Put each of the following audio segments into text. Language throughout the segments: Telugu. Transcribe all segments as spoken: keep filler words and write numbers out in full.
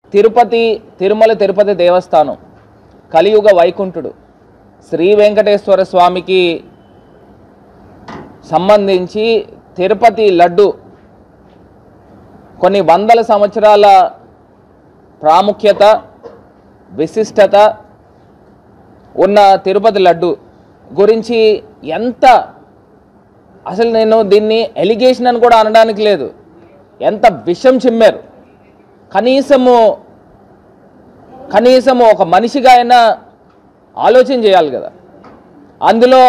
తిరుపతి తిరుమల తిరుపతి దేవస్థానం కలియుగ వైకుంఠుడు శ్రీ వెంకటేశ్వర స్వామికి సంబంధించి తిరుపతి లడ్డు కొన్ని వందల సంవత్సరాల ప్రాముఖ్యత విశిష్టత ఉన్న తిరుపతి లడ్డు గురించి ఎంత అసలు నేను దీన్ని ఎలిగేషన్ అని కూడా అనడానికి లేదు, ఎంత విషం చిమ్మారు. కనీసము కనీసము ఒక మనిషిగా అయినా ఆలోచన చేయాలి కదా. అందులో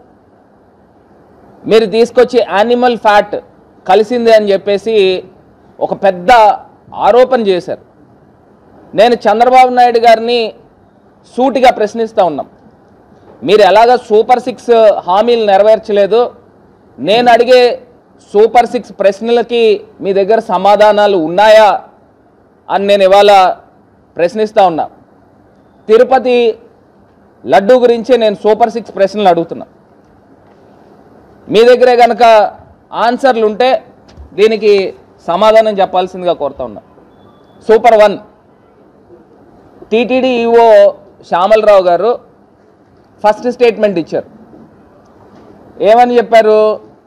మీరు తీసుకొచ్చి యానిమల్ ఫ్యాట్ కలిసింది అని చెప్పేసి ఒక పెద్ద ఆరోపణ చేశారు. నేను చంద్రబాబు నాయుడు గారిని సూటిగా ప్రశ్నిస్తూ ఉన్నాం, మీరు ఎలాగ సూపర్ సిక్స్ హామీలు నెరవేర్చలేదు, నేను అడిగే సూపర్ సిక్స్ ప్రశ్నలకి మీ దగ్గర సమాధానాలు ఉన్నాయా అని నేను ఇవాళ ప్రశ్నిస్తూ ఉన్నా. తిరుపతి లడ్డు గురించే నేను సూపర్ సిక్స్ ప్రశ్నలు అడుగుతున్నా. మీ దగ్గరే కనుక ఆన్సర్లు ఉంటే దీనికి సమాధానం చెప్పాల్సిందిగా కోరుతా ఉన్నా. Super one, TTD EO Shyamala Rao గారు ఫస్ట్ స్టేట్మెంట్ ఇచ్చారు. ఏమని చెప్పారు?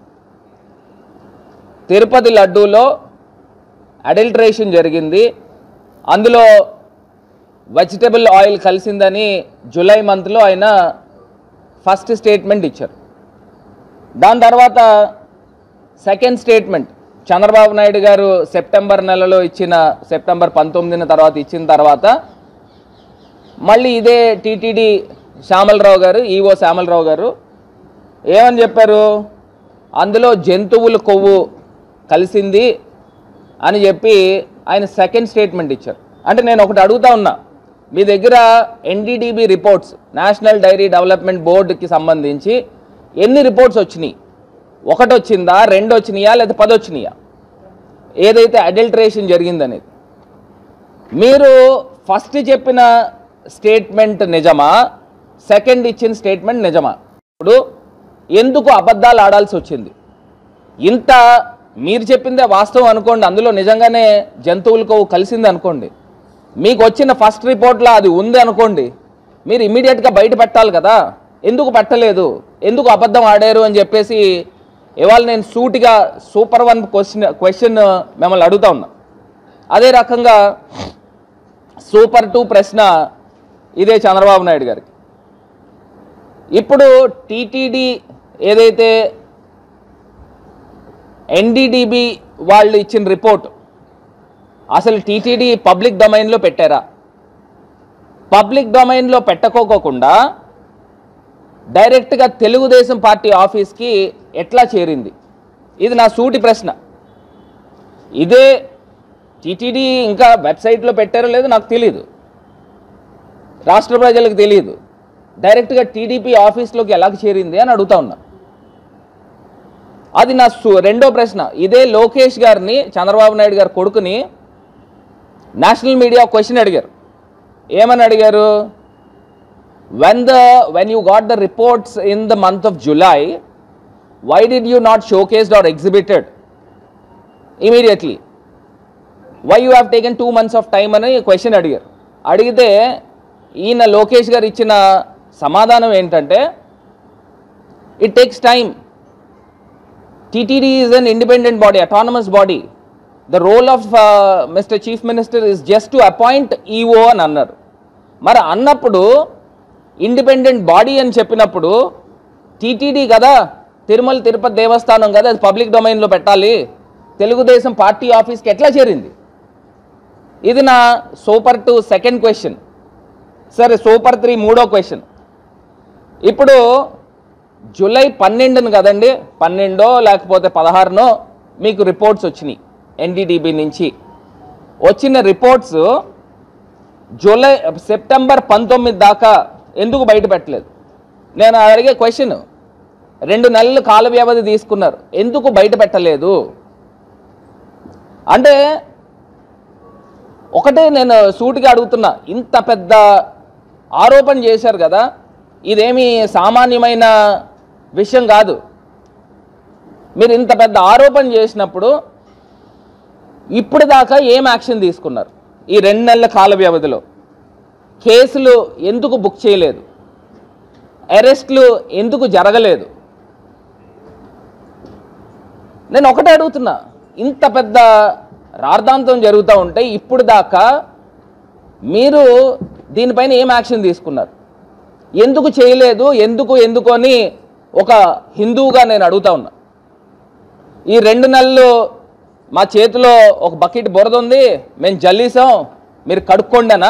తిరుపతి లడ్డూలో అడల్టరేషన్ జరిగింది, అందులో వెజిటబుల్ ఆయిల్ కలిసిందని జూలై మంత్లో ఆయన ఫస్ట్ స్టేట్మెంట్ ఇచ్చారు. దాని తర్వాత సెకండ్ స్టేట్మెంట్ చంద్రబాబు నాయుడు గారు సెప్టెంబర్ నెలలో ఇచ్చిన సెప్టెంబర్ పంతొమ్మిదిన తర్వాత ఇచ్చిన తర్వాత మళ్ళీ ఇదే టీటీడీ శ్యామలరావు గారు ఈఓ శ్యామలరావు గారు ఏమని చెప్పారు? అందులో జంతువుల కొవ్వు కలిసింది అని చెప్పి ఆయన సెకండ్ స్టేట్మెంట్ ఇచ్చారు. అంటే నేను ఒకటి అడుగుతా ఉన్నా, మీ దగ్గర NDDB reports national dairy development బోర్డుకి సంబంధించి ఎన్ని రిపోర్ట్స్ వచ్చినాయి? ఒకటి వచ్చిందా, రెండు వచ్చినాయా, లేదా పది వచ్చినాయా ఏదైతే అడల్టరేషన్ జరిగిందనేది? మీరు ఫస్ట్ చెప్పిన స్టేట్మెంట్ నిజమా, సెకండ్ ఇచ్చిన స్టేట్మెంట్ నిజమా? ఇప్పుడు ఎందుకు అబద్ధాలు ఆడాల్సి వచ్చింది? ఇంత మీరు చెప్పిందే వాస్తవం అనుకోండి, అందులో నిజంగానే జంతువులకు కలిసింది అనుకోండి, మీకు వచ్చిన ఫస్ట్ రిపోర్ట్లో అది ఉంది అనుకోండి, మీరు ఇమీడియట్గా బయట పెట్టాలి కదా. ఎందుకు పెట్టలేదు, ఎందుకు అబద్ధం ఆడారు అని చెప్పేసి ఇవాళ నేను సూటిగా సూపర్ వన్ క్వశ్చన్ క్వశ్చన్ మిమ్మల్ని అడుగుతా ఉన్నా. అదే రకంగా సూపర్ టూ ప్రశ్న ఇదే చంద్రబాబు నాయుడు గారికి. ఇప్పుడు టీటీడీ ఏదైతే ఎన్డీడీబీ వాళ్ళు ఇచ్చిన రిపోర్ట్ అసలు టీటీడీ పబ్లిక్ డొమైన్లో పెట్టారా? పబ్లిక్ డొమైన్లో పెట్టకోకుండా డైరెక్ట్గా తెలుగుదేశం పార్టీ ఆఫీస్కి ఎట్లా చేరింది? ఇది నా సూటి ప్రశ్న. ఇదే టీటీడీ ఇంకా వెబ్సైట్లో పెట్టారో లేదో నాకు తెలియదు, రాష్ట్ర ప్రజలకు తెలియదు. డైరెక్ట్గా టీడీపీ ఆఫీస్లోకి ఎలా చేరింది అని అడుగుతా ఉన్నా. అది నా రెండో ప్రశ్న. ఇదే లోకేష్ గారిని, చంద్రబాబు నాయుడు గారి కొడుకుని నేషనల్ మీడియా క్వశ్చన్ అడిగారు. ఏమని అడిగారు? when the when you got the reports in the month of July, why did you not showcased or exhibited immediately? Why you have taken two months of time అని క్వశ్చన్ అడిగారు. అడిగితే ఈయన లోకేష్ గారు ఇచ్చిన సమాధానం ఏంటంటే, it takes time. T T D is an independent body, autonomous body. The role of uh, Mister Chief Minister is just to appoint E O అని అన్నారు. మరి అన్నప్పుడు ఇండిపెండెంట్ బాడీ అని చెప్పినప్పుడు టీటీడీ కదా, తిరుమల తిరుపతి దేవస్థానం కదా, అది పబ్లిక్ డొమైన్లో పెట్టాలి, తెలుగుదేశం పార్టీ ఆఫీస్కి ఎట్లా చేరింది? ఇది నా సూపర్ టూ సెకండ్ క్వశ్చన్. సరే, సూపర్ త్రీ మూడో క్వశ్చన్. ఇప్పుడు జూలై పన్నెండును కదండి, పన్నెండో లేకపోతే పదహారునో మీకు రిపోర్ట్స్ వచ్చినాయి ఎన్డీడీబీ నుంచి. వచ్చిన రిపోర్ట్స్ జూలై సెప్టెంబర్ పంతొమ్మిది దాకా ఎందుకు బయట పెట్టలేదు? నేను అడిగే క్వశ్చన్, రెండు నెలలు కాల వ్యవధి తీసుకున్నారు, ఎందుకు బయట పెట్టలేదు? అంటే ఒకటే నేను సూటిగా అడుగుతున్నా, ఇంత పెద్ద ఆరోపణ చేశారు కదా, ఇదేమీ సామాన్యమైన విషయం కాదు. మీరు ఇంత పెద్ద ఆరోపణ చేసినప్పుడు ఇప్పుడు దాకా ఏం యాక్షన్ తీసుకున్నారు? ఈ రెండు నెలల కాల వ్యవధిలో కేసులు ఎందుకు బుక్ చేయలేదు? అరెస్టులు ఎందుకు జరగలేదు? నేను ఒకటే అడుగుతున్నా, ఇంత పెద్ద రార్థాంతం జరుగుతూ ఉంటే ఇప్పుడు దాకా మీరు దీనిపైన ఏం యాక్షన్ తీసుకున్నారు? ఎందుకు చేయలేదు? ఎందుకు ఎందుకు అని ఒక హిందువుగా నేను అడుగుతా ఉన్నా. ఈ రెండు నెలలు మా చేతిలో ఒక బకెట్ బురద ఉంది, మేము జల్లీసాం, మీరు కడుక్కోండినా?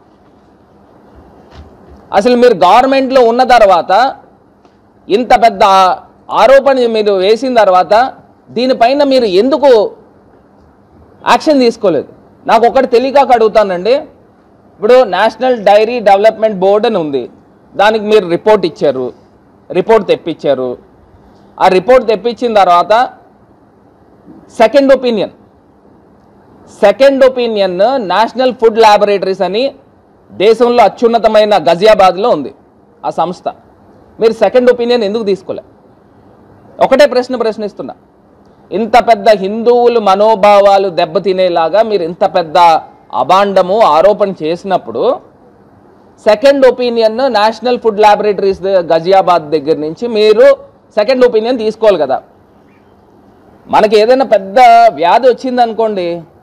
అసలు మీరు గవర్నమెంట్లో ఉన్న తర్వాత ఇంత పెద్ద ఆరోపణ మీరు వేసిన తర్వాత దీనిపైన మీరు ఎందుకు యాక్షన్ తీసుకోలేదు? నాకు ఒకటి తెలియక అడుగుతానండి. ఇప్పుడు నేషనల్ డైరీ డెవలప్మెంట్ బోర్డు అని ఉంది, దానికి మీరు రిపోర్ట్ ఇచ్చారు, రిపోర్ట్ తెప్పించారు. ఆ రిపోర్ట్ తెప్పించిన తర్వాత second opinion second opinion national food laboratories అని దేశంలో అత్యున్నతమైన గజియాబాద్లో ఉంది ఆ సంస్థ. మీరు సెకండ్ ఒపీనియన్ ఎందుకు తీసుకోలే? ఒకటే ప్రశ్న ప్రశ్నిస్తున్నా. ఇంత పెద్ద హిందువులు మనోభావాలు దెబ్బతినేలాగా మీరు ఇంత పెద్ద అభాండము ఆరోపణ చేసినప్పుడు second opinion national food laboratories Ghaziabad దగ్గర నుంచి మీరు సెకండ్ ఒపీనియన్ తీసుకోవాలి కదా. మనకి ఏదైనా పెద్ద వ్యాధి వచ్చిందనుకోండి,